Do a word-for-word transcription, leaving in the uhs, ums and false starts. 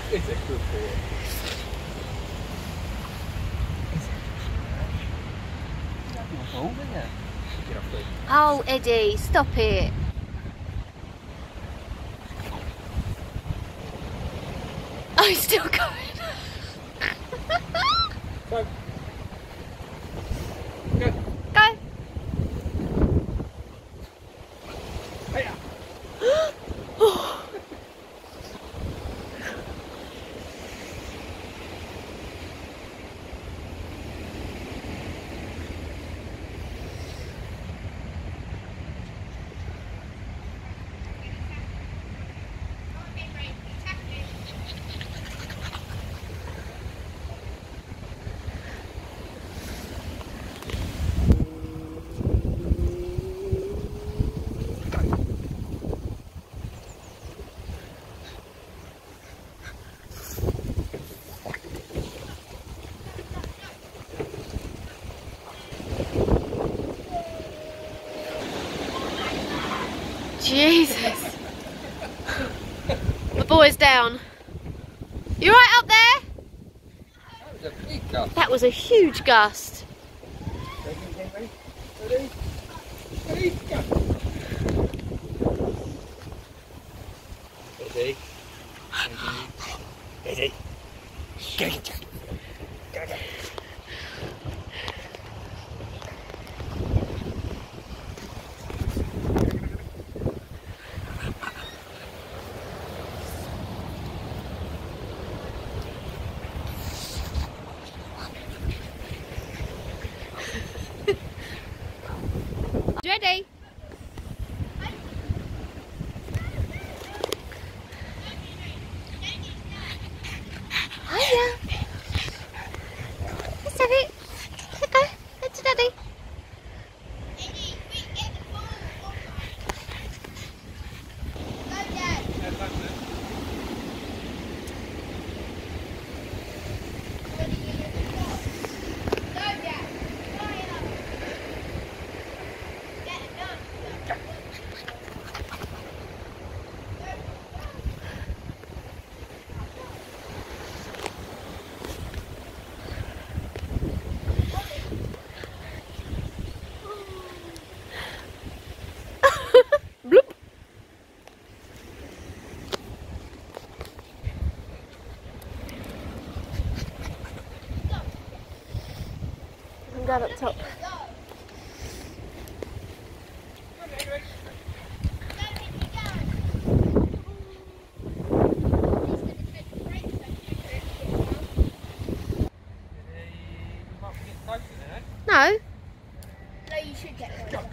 It's a good boy. Oh, Eddie, stop it. Oh, he's still going. Go. Go. Go. Hiya. Jesus. The boy's down. You right up there? That was a big gust. That was a huge gust. Ready? Ready? Ready? Go. Ready? Ready? Go, go, go. Go, go. Ready? Hiya. Let's have it. Let's go. Let's to Daddy. Bloop. I'm down up top. No. No, you should get one.